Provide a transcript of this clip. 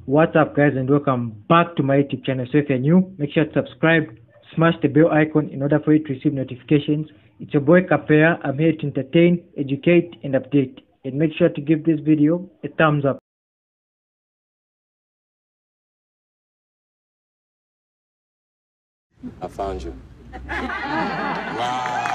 What's up, guys, and welcome back to my YouTube channel. So if you're new, make sure to subscribe, smash the bell icon in order for you to receive notifications. It's your boy Kapeya. I'm here to entertain, educate, and update. And make sure to give this video a thumbs up. I found you. Wow.